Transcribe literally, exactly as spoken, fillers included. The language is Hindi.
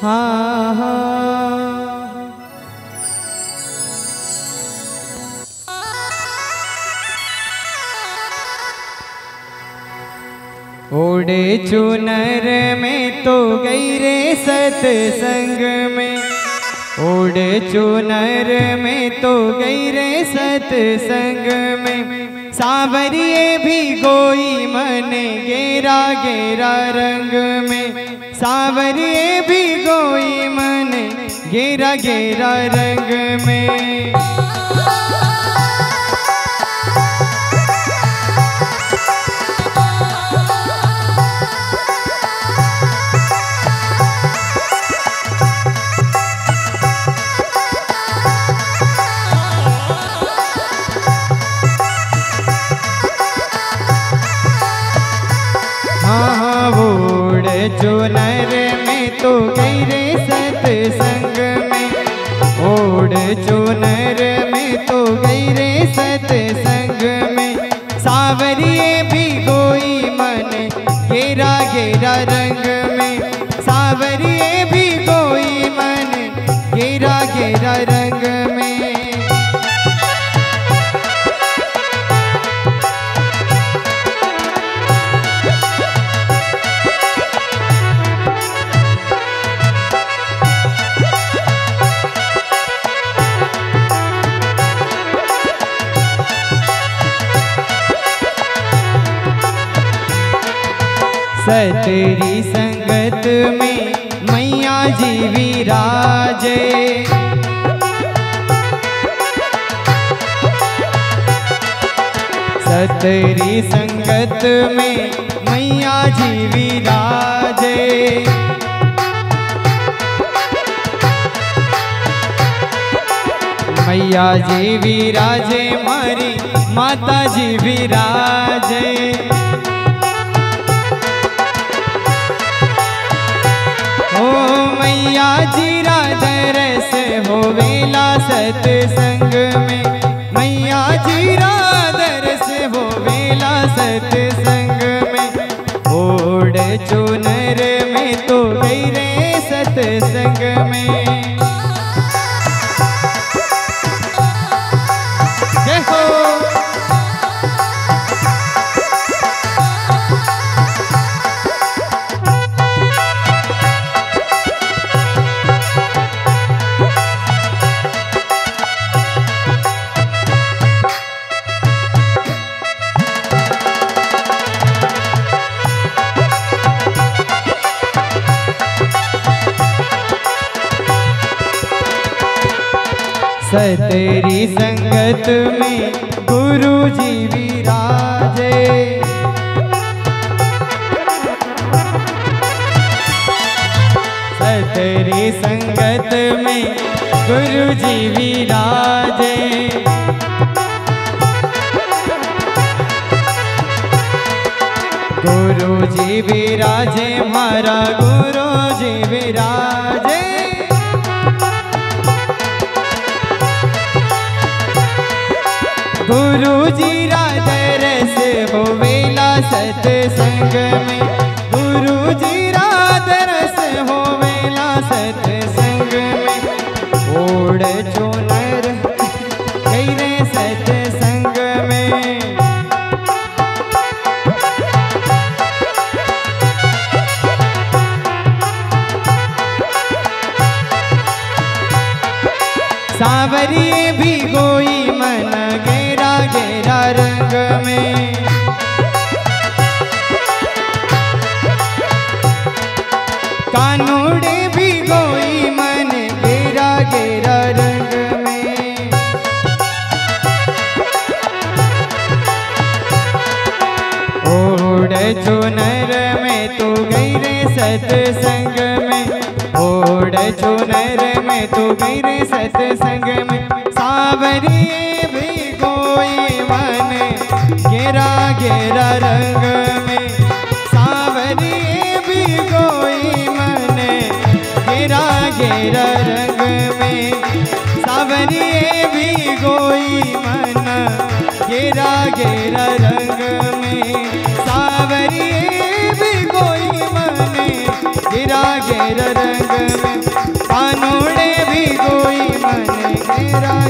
हाँ हाँ। ओढ़े चुनर में तो गई रे सत्संग में, ओढ़े चुनर में तो गई रे सत्संग में, सांवरिए भी गोई मन गेरा गेरा रंग में, सांवरिए भी गोई मन गेरा गेरा रंग में। चुनर में तो गई रे सत्संग में, ओढ़ चुनर में तो गई रे सत्संग में, सांवरिए भी गोई मन गेरा गेरा रंग में, सांवरिए भी गोई मन गेरा गेरा रंग में। सतरी संगत में मैया जी विराजे, सतरी संगत में मैया जी विराजे, मैया जी विराजे मारी माता जी विराजे। ओ मैया जी राधरस हो वेला सत्संग में, मैया जी राधरस हो वेला सत्संग में, ओढ़ चुनर में तो गई रे सत्संग में। जय हो। सतरी संगत में गुरु जी विराजे, सतरी संगत में गुरु जी विराजे, गुरु जी विराजे मारा गुरु जी विराजे, गुरु जी राधरस हो वेला सत्संग में, गुरु जी राधरस हो वेला सत्संग में, ओढ़ चुनर गई रे सत्संग में। सांवरिए भी गोई मन गेरा गेरा रंग में, कानूड़े भी गोई मन गेरा गेरा रंग में, ओढ़ चुनर में तो गई रे सत्संग में, ओढ़ चुनर में तो गई रे सत्संग में, सांवरिए भी गोई मन गेरा गेरा रंग में, सांवरिए भी गोई मन गेरा गेरा रंग में, सांवरिए भी गोई मन गेरा गेरा रंग में, सांवरिए भी गोई मन गेरा गेरा रंग में। मेरा